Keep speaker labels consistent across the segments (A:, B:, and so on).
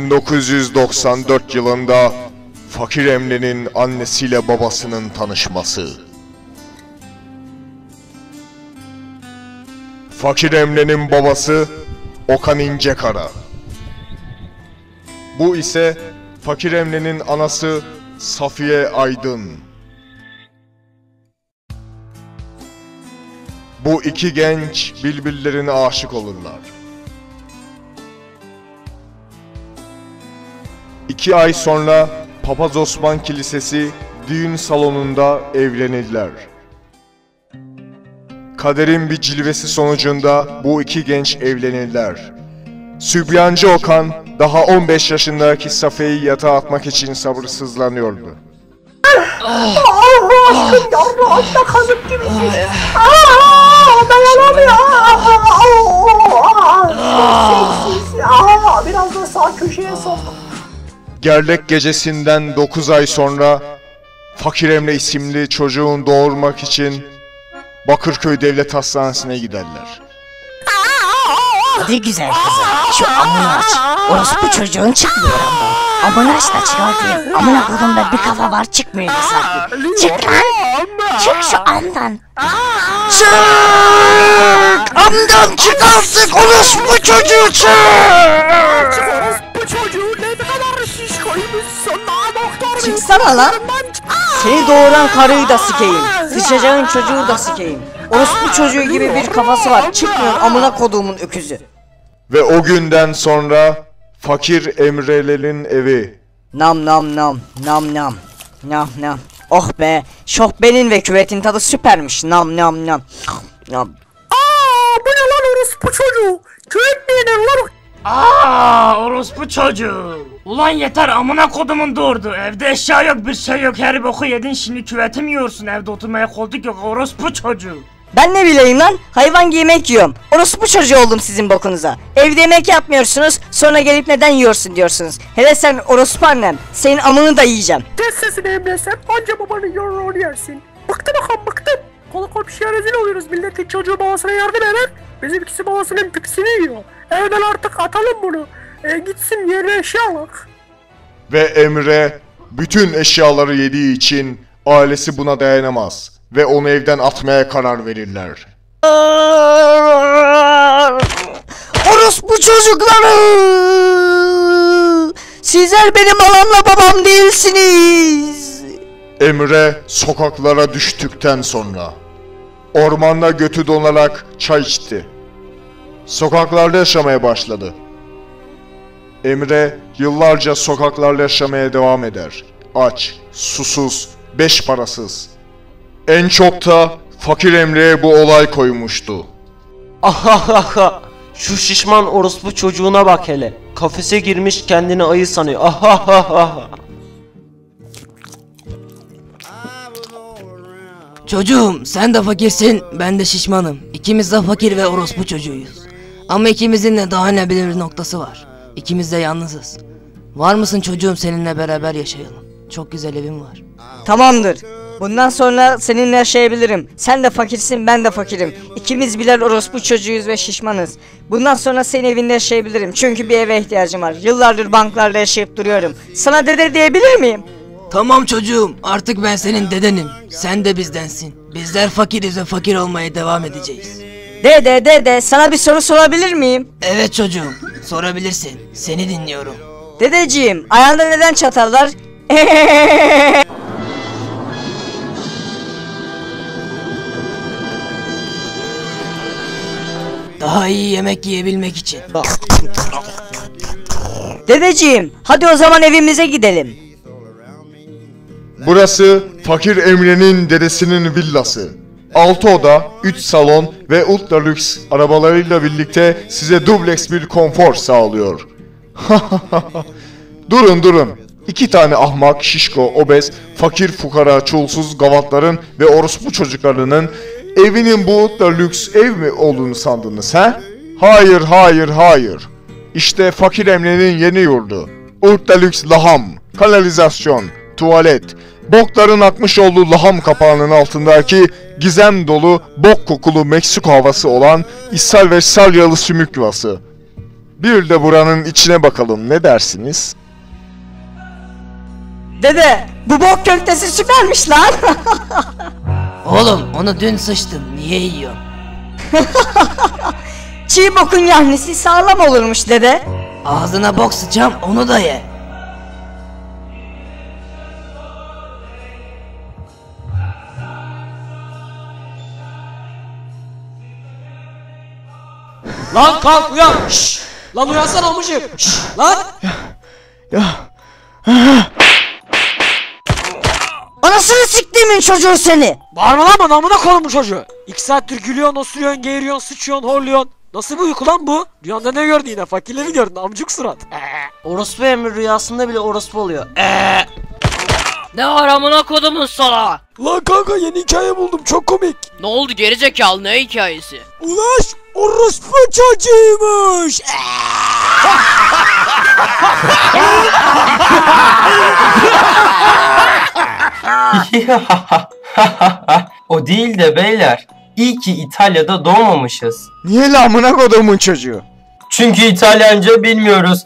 A: 1994 yılında Fakir Emre'nin annesiyle babasının tanışması. Fakir Emre'nin babası Okan İncekara. Bu ise Fakir Emre'nin anası Safiye Aydın. Bu iki genç birbirlerine aşık olurlar. 2 ay sonra Papaz Osman Kilisesi düğün salonunda evlenirler. Kaderin bir cilvesi sonucunda bu iki genç evlenirler. Sübyancı Okan daha 15 yaşındaki Safiye'yi yatağa atmak için sabırsızlanıyordu.
B: Aşkım yavrum, altta kazık gibisin. Dayanamıyorum. Seksiz. Biraz da sağ köşeye sok.
A: Gerdek gecesinden 9 ay sonra Fakir Emre isimli çocuğun doğurmak için Bakırköy Devlet Hastanesi'ne giderler.
C: Hadi güzel kızım, şu amını aç. Orospu çocuğun çıkmıyor ama. Amını aç da çıkartayım. Amına kolumda bir kafa var, çıkmıyor sanki. Çık lan! Çık şu amdan! Çık! Amdan çık artık, orospu çocuğu çık!
B: Çık orospu çocuğu, ne kadar şişkoymuşsun ha doktor.
C: Çıksana lan! Seni doğuran karıyı da sikeyim. Sıçacağın çocuğu da sikeyim. Orospu çocuğu gibi bir kafası var. Çıkmıyor amına koduğumun öküzü.
A: Ve o günden sonra Fakir Emre'lerin evi.
C: Nam nam nam nam nam nam nam. Oh be, şohbenin ve küvetin tadı süpermiş. Nam nam nam nam.
B: Bu ne lan orospu çocuğu? Küvet mi yenir lan?
D: Orospu çocuğu. Ulan yeter, amına kodumun doğurdu. Evde eşya yok, bir şey yok, her boku yedin, şimdi küveti mi yiyorsun? Evde oturmaya koltuk yok, orospu çocuğu.
C: Ben ne bileyim lan, hayvan yemek yiyorum. Orospu çocuğu oldum sizin bokunuza. Evde yemek yapmıyorsunuz, sonra gelip neden yiyorsun diyorsunuz. Hele sen orospu annem, senin amını da yiyeceğim.
B: Kes sesini Emre, sen anca babanın yorunu yersin. Bıktım bakalım, bıktım. Kolu komşuya rezil oluyoruz, milletin çocuğu babasına yardım eder. Bizimkisi babasının pipisini yiyor. Evden artık atalım bunu. Gitsin yerine eşya alak.
A: Ve Emre bütün eşyaları yediği için ailesi buna dayanamaz ve onu evden atmaya karar verirler.
C: Orospu çocukları! Sizler benim anamla babam değilsiniz.
A: Emre sokaklara düştükten sonra ormanda götü donarak çay içti. Sokaklarda yaşamaya başladı. Emre yıllarca sokaklarda yaşamaya devam eder. Aç, susuz, beş parasız. En çok da Fakir Emre'ye bu olay koymuştu.
E: Ahahaha, şu şişman orospu çocuğuna bak hele. Kafese girmiş, kendini ayı sanıyor. Ahahaha.
F: Çocuğum, sen de fakirsin, ben de şişmanım. İkimiz de fakir ve orospu çocuğuyuz. Ama ikimizin de daha ne bir noktası var. İkimiz de yalnızız. Var mısın çocuğum, seninle beraber yaşayalım. Çok güzel evim var.
C: Tamamdır. Bundan sonra seninle yaşayabilirim. Sen de fakirsin, ben de fakirim. İkimiz birer orospu çocuğuyuz ve şişmanız. Bundan sonra senin evinde yaşayabilirim. Çünkü bir eve ihtiyacım var. Yıllardır banklarda yaşayıp duruyorum. Sana dede diyebilir miyim?
F: Tamam çocuğum, artık ben senin dedenim. Sen de bizdensin. Bizler fakiriz ve fakir olmaya devam edeceğiz.
C: Dede, sana bir soru sorabilir miyim?
F: Evet çocuğum, sorabilirsin. Seni dinliyorum.
C: Dedeciğim, ayağında neden çatal var?
F: Daha iyi yemek yiyebilmek için.
C: Dedeciğim, hadi o zaman evimize gidelim.
A: Burası Fakir Emre'nin dedesinin villası. 6 oda, 3 salon ve ultra lüks arabalarıyla birlikte size dubleks bir konfor sağlıyor. Durun. 2 tane ahmak, şişko, obez, fakir fukara, çulsuz gavatların ve orospu çocuklarının evinin bu ultra lüks ev mi olduğunu sandınız ha? Hayır. İşte Fakir Emre'nin yeni yurdu. Ultra lüks laham, kanalizasyon, tuvalet, bokların akmış olduğu laham kapağının altındaki gizem dolu bok kokulu Meksiko havası olan ishal ve salyalı sümük yuvası. Bir de buranın içine bakalım, ne dersiniz?
C: Dede bu bok köftesi süpermiş lan.
F: Oğlum onu dün sıçtım. Niye yiyorsun?
C: Çiğ bokun yahnisi sağlam olurmuş dede.
F: Ağzına bok sıçacağım onu da ye.
G: Lan kalk uyan. Şşş. Lan uyansana amcık. Şşş. Lan.
C: Anasını siktiğimin çocuğu seni.
G: Bağırma lan bana, amına koyayım bu çocuğu. 2 saattir gülüyorsun, osuruyorsun, geğiriyorsun, sıçıyorsun, horluyorsun. Nasıl bir uyku lan bu? Rüyanda ne gördün yine? Fakirleri gördün, amcık surat.
E: Orospu emri rüyasında bile orospu oluyor.
H: Ne var amına kodumun sala?
G: Lan kanka yeni hikaye buldum, çok komik.
H: Ne oldu gerizekalı, ne hikayesi?
G: Ulaş orospu çocuğuymuş.
I: O değil de beyler. İyi ki İtalya'da doğmamışız.
A: Niye la amına kodumun çocuğu?
I: Çünkü İtalyanca bilmiyoruz.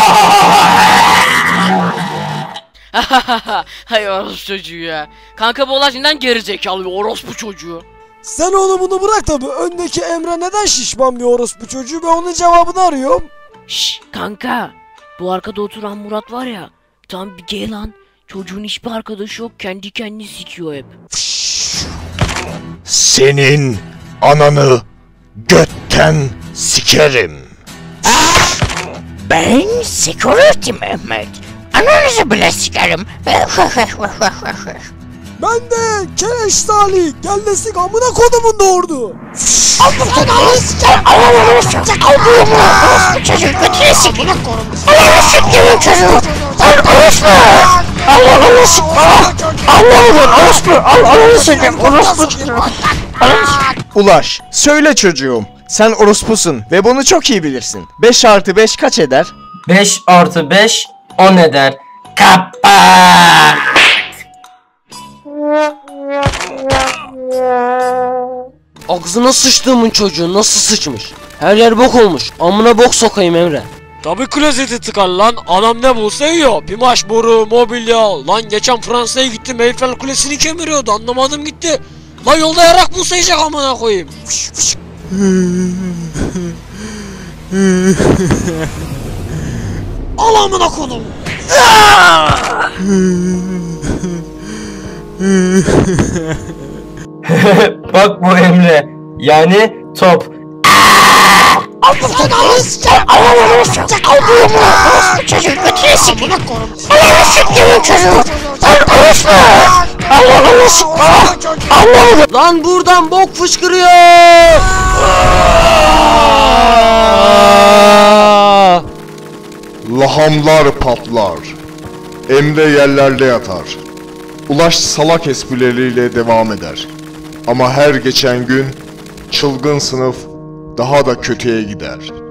H: Hay orospu çocuğu ya. Kanka bu olay neden gerizekalı bir orospu çocuğu?
G: Sen onu bunu bırak tabi. Öndeki Emre neden şişman bir orospu çocuğu? Ben onun cevabını arıyorum.
H: Şşş kanka. Bu arkada oturan Murat var ya. Tam bir gay lan. Çocuğun hiçbir arkadaşı yok. Kendi kendini sikiyor hep.
A: Senin ananı götten sikerim.
J: Ben security Mehmet. Ananızı bile sikerim.
G: Ben de Keleş Salih. Gel de sik amına kodumun doğurdu.
J: Çocuk götüne sikin. Ananı siktiğimin çocuğu. Lan orospu. Ananı siktiğimin. Ananı orospu. Ananı siktiğim orospu.
A: Ulaş, söyle çocuğum. Sen orospusun ve bunu çok iyi bilirsin. 5 artı 5 kaç eder?
I: 5 artı 5 10 eder. Kapat!
E: Ağzına sıçtığımın çocuğu nasıl sıçmış? Her yer bok olmuş. Amına bok sokayım Emre.
G: Tabi klozeti tıkar lan. Adam ne bulsa yiyor. Bir maş boru, mobilya. Lan geçen Fransa'ya gittim. Eyfel Kulesi'ni kemiriyordu. Anlamadım gitti. Lan yolda yarak bulsa yiyecek amına koyayım. Al amına kodum.
I: Bak bu Emre. Yani top.
J: Çocuk götüne sikin. Ananı siktiğimin çocuğu. Lan orospu. Ananı siktiğimin.
E: Lan buradan bok fışkırıyor.
A: Lahamlar patlar. Emre yerlerde yatar. Ulaş salak esprileriyle devam eder. Ama her geçen gün çılgın sınıf daha da kötüye gider.